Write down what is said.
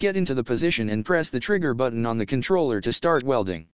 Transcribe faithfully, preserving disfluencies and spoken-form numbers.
Get into the position and press the trigger button on the controller to start welding.